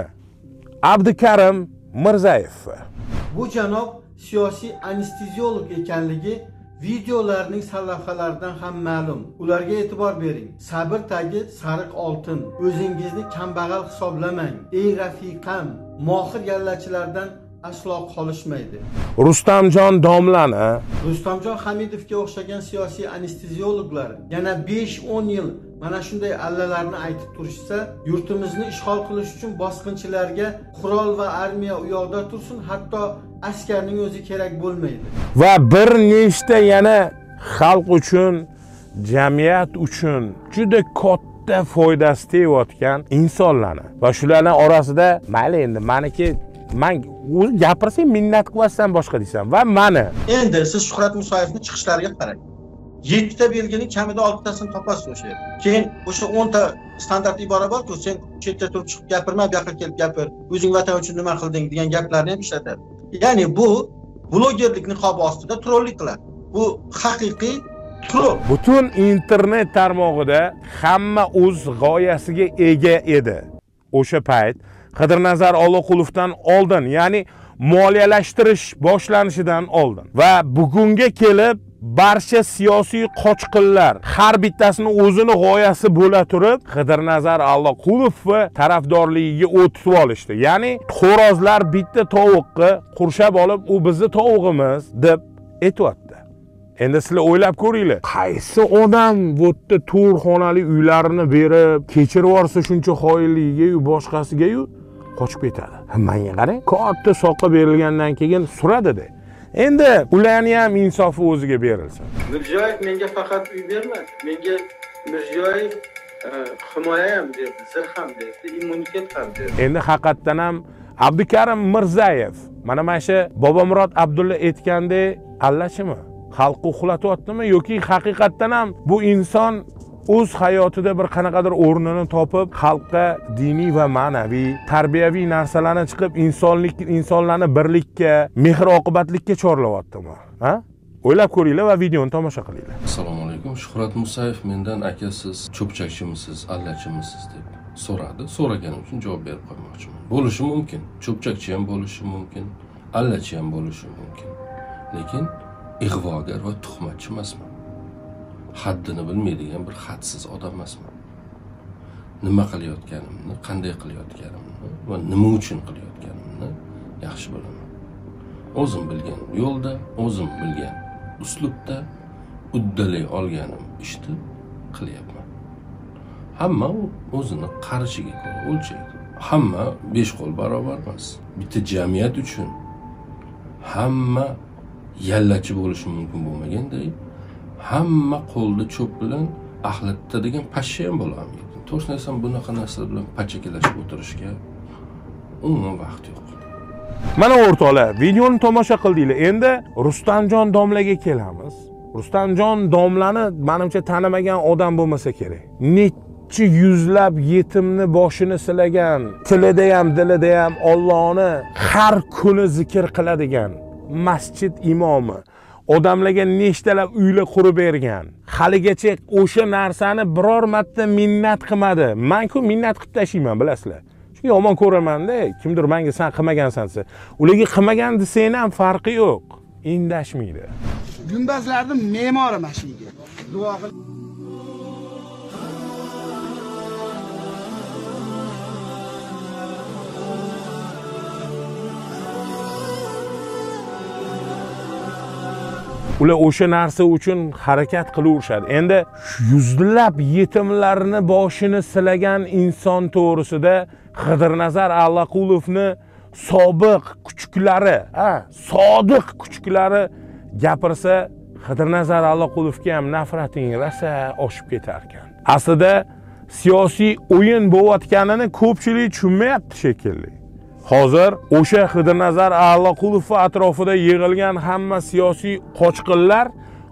Abdukarim Mirzayev. Bu janob siyosiy anesteziolog ekanligi videolarning sarlavhalaridan ham ma'lum. Ularga e'tibor bering. Sabr tagi sariq oltin. O'zingizni kambag'al hisoblamang. Ey rafiqam, mohir yallachilardan aslo qolishmaydi. Rustamjon domlani, Rustamjon Hamidovga o'xshagan siyosiy anesteziologlar yana besh o'n yil mana shunday allalarni aytib turishsa, yurtimizni ishg'ol qilish uchun bosqinchilarga qurol va armiya u yoqda tursin, hatto askarning o'zi kerak bo'lmaydi. Va bir nechta yana xalq uchun, jamiyat uchun juda katta foydasi tegayotgan insonlarni va shularning orasida mayli endi meniki men o'zi gapirsang minnat qilasdan boshqa deysan va meni. Endi siz Shuhrat Musayevning chiqishlariga qarang. yettita belgining kamida oltitasini topasiz o'sha yerda. Keyin o'sha o'nta standart ibora bor-ku, sen chetda turib chiqib gapirma, bu yoqqa kelib gapir, o'zing vatan uchun nima qilding degan gaplarni ham ishlatadi. Ya'ni bu blogerlik niqobi ostida trollik qiladi. Bu haqiqiy troll. Butun internet tarmog'ida hamma o'z g'oyasiga ega edi. O'sha payt Qidirnazar Alloqulovdan oldin, ya'ni moliyalashtirish boshlanishidan oldin va bugunga kelib barcha siyosiy qochqinlar har bittasini o'zini g'oyasi bo'la turib Qidirnazar Alloqulovni tarafdorligiga o'tib olishdi. Ya'ni xo'rozlar bitta tovuqni qurshab olib, u bizning tovug'imiz deb aytibdi. Endi sizlar o'ylab ko'ringlar. Qaysi odam bu yerda to'rt xonali uylarini berib, kechirib yorsa shuncha xoinligiga-yu boshqasiga-yu qochib ketadi. Menga qarang, katta soqqa berilgandan keyin suradi-da. Endi ularning ham insofi o'ziga berilsin. Mirziyoyev menga faqat uy bermadi. Menga Mirziyoyev himoya ham berdi, zir ham berdi, immunitet ham berdi. Endi haqiqatdan ham Abdukarim Mirzayev mana mana shu Bobomurod Abdulla aytgandek allachimi? Xalqni uxlatyaptimi yoki haqiqatdan ham bu inson o'z hayotida bir qanaqadir o'rnini topib, xalqqa diniy va ma'naviy, tarbiyaviy narsalarni chiqib, insonlik, insonlarni birlikka, mehr-oqibatlikka chorlayaptimi? Ha? O'ylab ko'ringlar va videoni tomosha qilinglar. Assalomu alaykum. Shuhrat Musayev mendan aka siz cho'pchakchimisiz, allachimisiz deb so'radi. So'raganim uchun javob berib qo'ymoqchiman. Bo'lishi mumkin. Cho'pchakchi ham bo'lishi mumkin, allachi ham bo'lishi mumkin. Lekin ig'vogar va tuhmatchi emasman. Haddini bilmaydigan bir hadsiz odam emasman. Nima qilayotganimni, qanday qilayotganimni va nima uchun qilayotganimni yaxshi bilaman. O'zim bilgan yo'lda, o'zim bilgan uslubda uddalay olganim ishni qilyapman. Hamma o'zini qarishiga ko'ra o'lchaydi. Hamma besh qo'l barobar emas. Bitta jamiyat uchun hamma yallachi bo'lishi mumkin bo'lmaganday, hamma qo'lda cho'p bilan axlatda degan pashsha ham bo'lolmaydi. To'g'risini aytsam, bunaqa narsalar bilan pachakilashib o'tirishga umuman vaqt yo'q. Mana o'rtoqlar, videoni tomosha qildinglar. Endi Rustamjon domlaga kelamiz. Rustamjon domlani menimcha tanimagan odam bo'lmasa kerak. Necha yuzlab yetimni boshini silagan, tilida ham, dilida ham Allohni har kuni zikr qiladigan masjid imomi, odamlarga nechtalab uylar qurib bergan. Haligacha o'sha narsani biror marta minnat qilmadi. Men-ku minnat qilib tashlayman, bilasizlar. Chunki yomon ko'raman-da, kimdir menga sen qilmagansansa, ularga qilmagan desang ham farqi yo'q. Indashmaydi. Gumbazlarning me'mori mashinaga. Duo qil. Ular o'sha narsa uchun harakat qilaverishadi. Endi yuzlab yetimlarni boshini silagan inson to'g'risida Qidirnazar Alloqulovni sobiq kuchuklari, ha, sodiq kuchuklari gapirsa, Qidirnazar Alloqulovga ham nafrating rasa oshib ketar ekan. Aslida siyosiy o'yin bo'layotganini ko'pchilik tushunmayapti shekilli. Hozir o'sha Qidirnazar Alloqulov atrofida yig'ilgan hamma siyosiy qochqinlar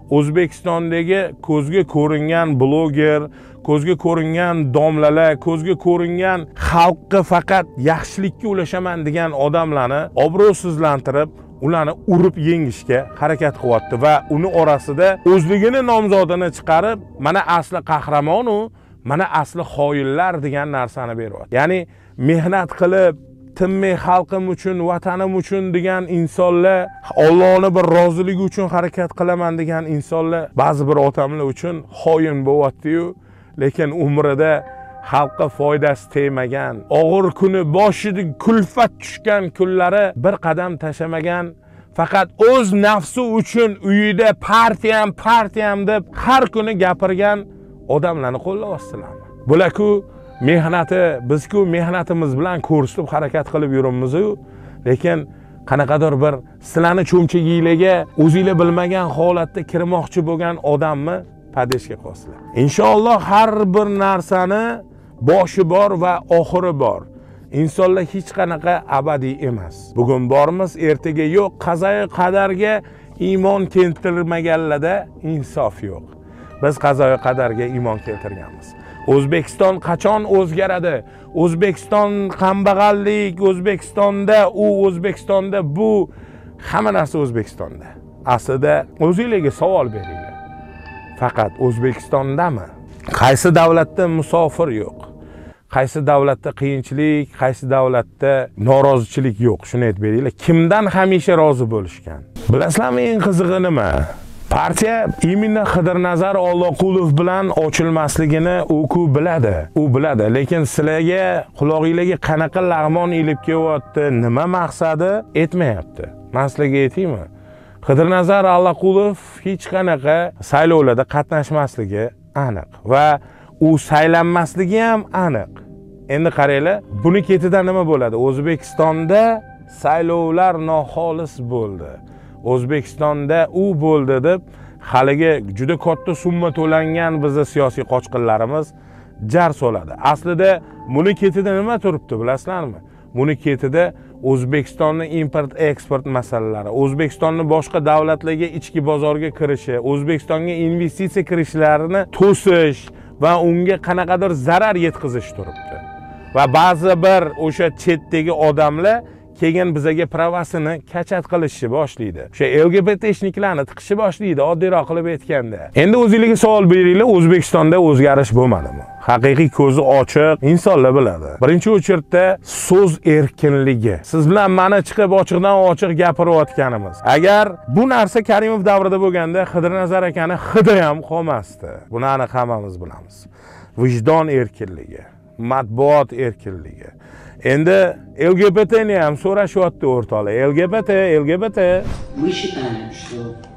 O'zbekistondagi ko'zga ko'ringan bloger, ko'zga ko'ringan domlalar, ko'zga ko'ringan xalqqa faqat yaxshilikka ulashaman degan odamlarni obro'sizlantirib, ularni urib yengishga harakat qilyapti va uni orasida o'zligini nomzodini chiqarib, mana asli qahramon u, mana asli xoinlar degan narsani beryapti. Ya'ni mehnat qilib tinmay xalqim uchun, vatanim uchun degan insonlar, Allohning bir roziligi uchun harakat qilaman degan insonlar ba'zi bir otamlar uchun xoin bo'lyapti-yu, lekin umrida xalqqa foydasi tegmagan, og'ir kuni boshida kulfat tushgan kunlari bir qadam tashamagan, faqat o'z nafsi uchun uyida partiyam, partiyam deb har kuni gapirgan odamlarni qo'llayapsizlarmi? Bular-ku mehnati, biz-ku mehnatimiz bilan ko'rsatib harakat qilib yuribmiz-ku, lekin qanaqadir bir sizlarni cho'mchaginglarga o'zinglar bilmagan holatda kirmoqchi bo'lgan odamni padeshga qo'yasizlar. Inshaalloh har bir narsani boshi bor va oxiri bor. Insonlar hech qanaqa abadiy emas. Bugun bormiz, ertaga yo'q. Qazoyi qadarga iymon keltirmaganlarda insof yo'q. Biz qazoyi qadarga iymon keltirganmiz. O'zbekiston qachon o'zgaradi? O'zbekiston kambag'allik, O'zbekistonda u, O'zbekistonda bu, hamma narsa O'zbekistonda. Aslida o'zingizga savol beringlar. Faqat O'zbekistondami? Qaysi davlatda musofir yo'q? Qaysi davlatda qiyinchilik, qaysi davlatda norozichilik yo'q? Shuni aytib beringlar. Kimdan hamisha rozi bo'lishgan? Bilasizlarmi eng qizig'i nima? Partiya imенно Xidirnazar Alloqulov bilan ochilmasligini u-ku biladi. U biladi, lekin sizlarga, quloqingizga qanaqa lag'mon ilib kelyapti, nima maqsadi aytmayapti. Men sizlarga aytaymi? Xidirnazar Alloqulov hech qanaqa saylovlarda qatnashmasligi aniq va u saylanmasligi ham aniq. Endi qaranglar, buni ketidan nima bo'ladi? O'zbekistonda saylovlar noxolis bo'ldi. O'zbekistonda u bo'ldi deb haliga juda katta summa to'langan bizning siyosiy qochqinlarimiz jar soladi. Aslida buni ketida nima turibdi, bilasizlarmi? Buni ketida O'zbekistonning import eksport masalalari, O'zbekistonning boshqa davlatlarga ichki bozorga kirishi, O'zbekistonga investitsiya kirishlarini to'sish va unga qanaqadir zarar yetkazish turibdi. Va ba'zi bir o'sha chetdagi odamlar keyin bizaga pravasini kachat qilishni boshlaydi. O'sha L G B T'shniklarni tiqishni boshlaydi, oddiyroq qilib aytganda. Endi o'zingizga savol beringlar, O'zbekistonda o'zgarish bo'lmadimi? Haqiqiy ko'zi ochiq insonlar biladi. Birinchi o'chirda so'z erkinligi. Siz bilan mana chiqib ochiqdan ochiq gapirayotganimiz. Agar bu narsa Karimov davrida bo'lganda Xidirnazar akani hidi ham qolmasdi. Buni aniq hammamiz bilamiz. Vijdon erkinligi, matbuot erkinligi. Endi L G B T'ni ham so'rashyapti o'rtoqlar. L G B T, L G B T. Мы считаем, что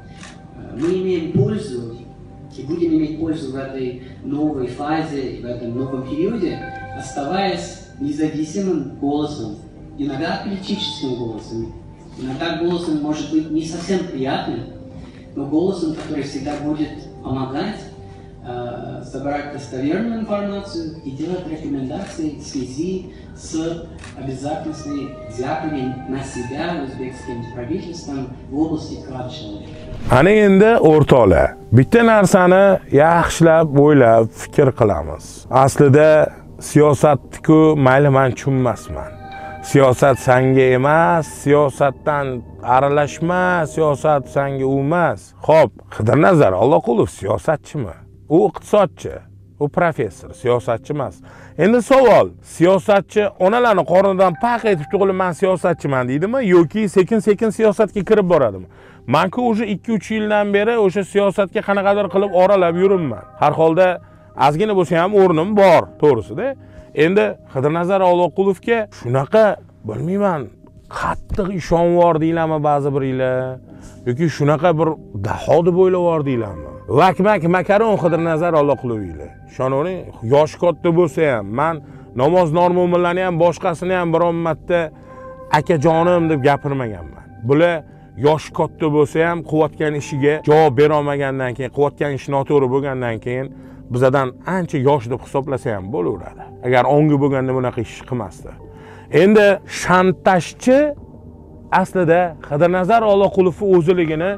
мы имеем пользу и будем иметь пользу в этой новой фазе, в этом новом периоде, оставаясь независимым голосом, иногда политическим голосом, иногда голосом может быть не совсем приятным, но голосом, который всегда будет помогать э, собрать достоверную информацию и делать рекомендации в связи с обязательностью взятыми на себя узбекским правительством в области прав человека. Ana endi o'rtoqlar, bitta narsani yaxshilab o'ylab fikr qilamiz. Aslida siyosatni-ku mayli men tushunmasman. Siyosat sanga emas, siyosatdan aralashma, siyosat sanga emas. Xo'p, Xidirnazar Alloqulov siyosatchimi? U iqtisodchi, u professor, siyosatchi emas. Endi savol, siyosatchi onalarni qornidan paq etib tug'ilib men siyosatchiman deydimi yoki sekin-sekin siyosatga kirib boradimi? Men-ku o'sha ikki uch yildan beri o'sha siyosatga qanaqadir qilib oralab yuribman. Har holda ozgina bo'lsa ham o'rnim bor, to'g'risida. Endi Xidirnazar Alloqulovga shunaqa bilmayman, qattiq ishonvordinglarmi ba'zi biringlar yoki shunaqa bir daho deb o'ylavordinglarmi? Vakmak makaron Xidirnazar Alloqulovinglar. Ishonavering, yosh katta bo'lsa ham, men namoz normo'minlarni ham boshqasini ham biron marta akajonim deb gapirmaganman. Bular yosh katta bo'lsa ham qilayotgan ishiga javob bera olmagandan keyin, qilayotgan ish noto'g'ri bo'lgandan keyin bizdan ancha yosh deb hisoblasa ham bo'laveradi. Agar ongi bo'lganda bunaqa ish qilmasdi. Endi shantajchi aslida Xidirnazar Alloqulovning o'ziligini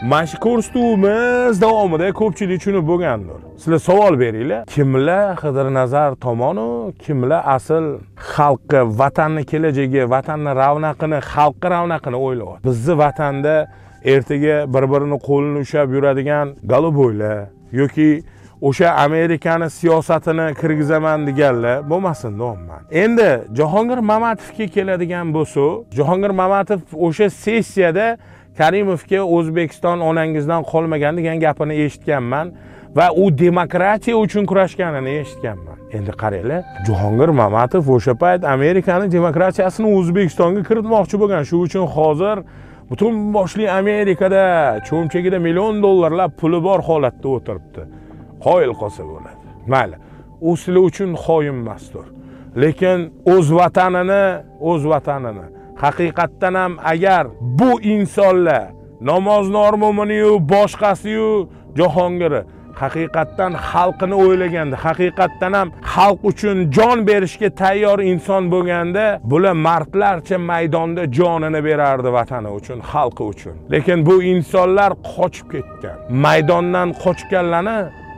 Mana shu ko'rsatuvimiz davomida ko'pchilik tushunib bo'lgandir. Sizlar savol beringlar. Kimlar Xidirnazar tomonu, kimlar asl xalqqa, vatanning kelajagi, vatanning ravnaqini, xalqqa ravnaqini o'ylayapti. Bizni vatanda ertaga bir-birini qo'lini ushlab yuradigan galoboylar yoki o'sha Amerikani siyosatini kirgizaman deganlar bo'lmasin deyapman. Endi Jahongir Mamatovga keladigan bo'lsa, Jahongir Mamatov o'sha sessiyada Karimovga O'zbekiston onangizdan qolmagan degan gapini eshitganman va u demokratiya uchun kurashganini eshitganman. Endi qaranglar, Jahongir Mamatov o'sha payt Amerikaning demokratiyasini O'zbekistonga kiritmoqchi bo'lgan. Shu uchun hozir butun boshli Amerikada cho'mchagida million dollarlab puli bor holatda o'tiribdi. Qoyil qolsa bo'ladi. Mayli, u sizlar uchun xoin emasdir. Lekin o'z vatanini, o'z vatanini haqiqatdan ham agar bu insonlar namoz normumini-yu, boshqasi-yu Jahongir haqiqatdan xalqini o'ylaganda, haqiqatdan ham xalq uchun jon berishga tayyor inson bo'lganda, bular mardlarcha maydonda jonini berardi vatani uchun, xalqi uchun. Lekin bu insonlar qochib ketgan. Maydondan qochganlarni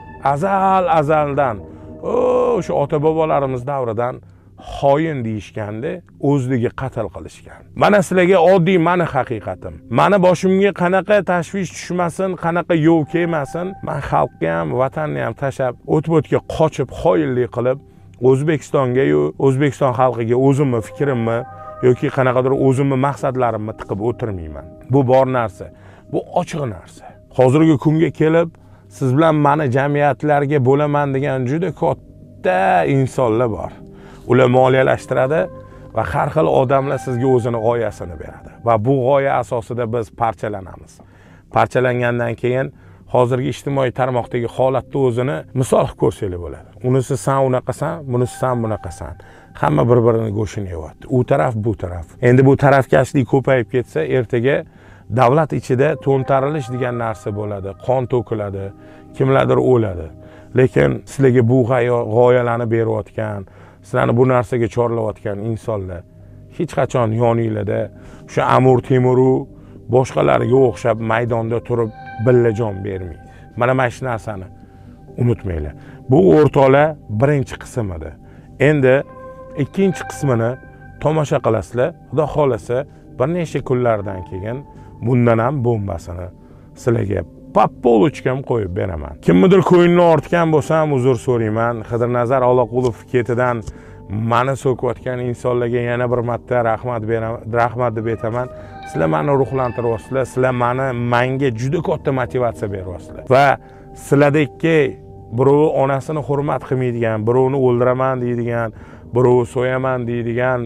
azal azaldan, o'sha ota-bobolarimiz davridan xoin deyishganda o'zligi qatl qilishgan. Mana sizlarga oddiy mani haqiqatim. Mani boshimga qanaqa tashvish tushmasin, qanaqa yov kelmasin, men xalqga ham, vatanni ham tashab, o't-o'tga qochib, xoinlik qilib, O'zbekistonga-yu, O'zbekiston xalqiga o'zimni fikrimni yoki qanaqadir o'zimni maqsadlarimni tiqib o'tirmayman. Bu bor narsa, bu ochiq narsa. Hozirgi kunga kelib, siz bilan meni jamiyatlarga bo'laman degan juda katta insonlar bor. Ular moliyalashtiradi va har xil odamlar sizga o'zini g'oyasini beradi. Va bu g'oya asosida biz parchalanamiz. Parchalangandan keyin hozirgi ijtimoiy tarmoqdagi holatni o'zini misol qilib ko'rsanglar bo'ladi. Unisi san unaqasan, bunisi san bunaqasan. Hamma bir-birini go'shini yeyapti. U taraf, bu taraf. Endi bu tarafkashlik ko'payib ketsa, ertaga davlat ichida to'ntarilish degan narsa bo'ladi, qon to'kiladi, kimlardir o'ladi. Lekin sizlarga bu g'oyalarni berayotgan, sizlarni bu narsaga chorlayotgan insonlar hech qachon yoninglarda o'sha Amur Temuru boshqalariga o'xshab maydonda turib billajon bermaydi. Mana mana shu narsani unutmanglar. Bu o'rtoqlar birinchi qism edi. Endi ikkinchi qismini tomosha qilasizlar. Xudo xolasa bir necha kunlardan keyin bundan ham bombasini sizlarga pappoluchkam qo'yib beraman. Kimnidir ko'ngli ortgan bo'lsam uzr so'rayman. Xidirnazar Olaqulov ketidan meni so'kayotgan insonlarga yana bir marta rahmat beraman, rahmat deb aytaman. Sizlar meni ruhlantiryapsizlar, sizlar meni menga juda katta motivatsiya beryapsizlar. Va sizlardagi birovi onasini hurmat qilmaydigan, birovni o'ldiraman deydigan, birovni so'yaman deydigan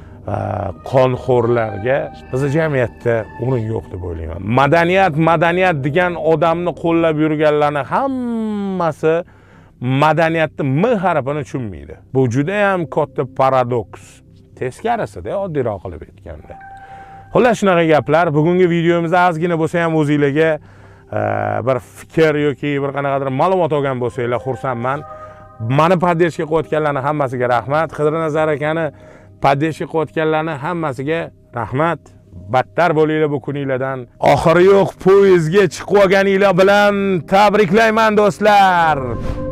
qonxo'rlarga bizning jamiyatda o'rin yo'q deb o'ylayman. Madaniyat, madaniyat degan odamni qo'llab yurganlarning hammasi madaniyatni m harfini tushunmaydi. Bu juda ham katta paradoks. Teskarisida, oddiyroq qilib aytganda. Xullas shunaqa gaplar. Bugungi videomizda ozgina bo'lsa ham o'zingizlarga bir fikr yoki bir qanaqadir ma'lumot olgan bo'lsanglar xursandman. Meni poddershka qilayotganlarning hammasiga rahmat. Xidirnazar akani poddershka qilayotganlarning hammasiga rahmat. Battar bo'linglar bu kuninglardan. Oxiri yo'q poyezdga chiqib olganinglar bilan tabriklayman do'stlar.